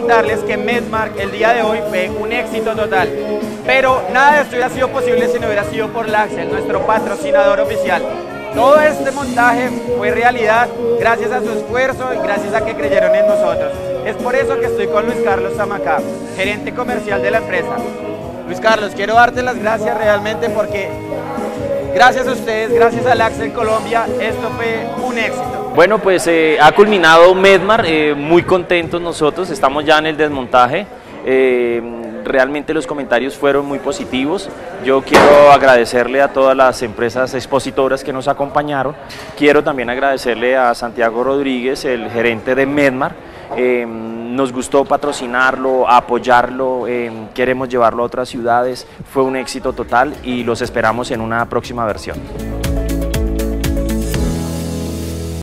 contarles que Medmark el día de hoy fue un éxito total. Pero nada de esto hubiera sido posible si no hubiera sido por Laxel, nuestro patrocinador oficial. Todo este montaje fue realidad gracias a su esfuerzo y gracias a que creyeron en nosotros. Es por eso que estoy con Luis Carlos Zamacá, gerente comercial de la empresa. Luis Carlos, quiero darte las gracias realmente porque gracias a ustedes, gracias a Laxel Colombia, esto fue un éxito. Bueno, pues ha culminado Medmark, muy contentos nosotros, estamos ya en el desmontaje. Realmente los comentarios fueron muy positivos. Yo quiero agradecerle a todas las empresas expositoras que nos acompañaron. Quiero también agradecerle a Santiago Rodríguez, el gerente de Medmark. Nos gustó patrocinarlo, apoyarlo, queremos llevarlo a otras ciudades. Fue un éxito total y los esperamos en una próxima versión.